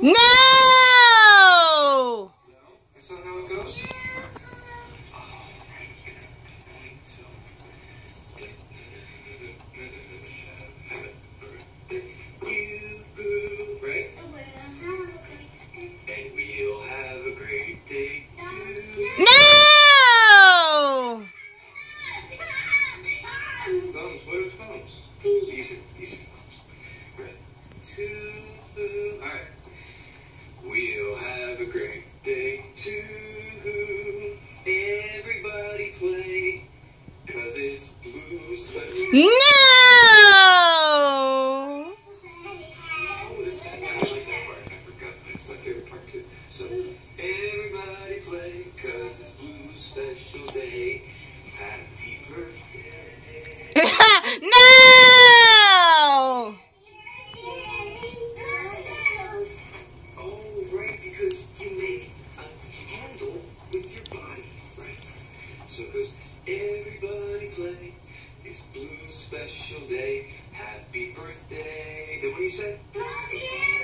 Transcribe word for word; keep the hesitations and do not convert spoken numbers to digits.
No! That's not how it goes. Right? And we'll have a great day too. No! Thumbs, what are thumbs? These are, these are thumbs. Right. Two. Alright. We'll have a great day too. Everybody play, cause it's blues. No! Oh, this is, I like that part. I forgot. That's my favorite part too. So, everybody play, cause it's blues special day. Happy birthday. No! Oh, right, because you make a candle with your body, right? So it goes, everybody play, it's Blues special day, happy birthday. Then what do you say?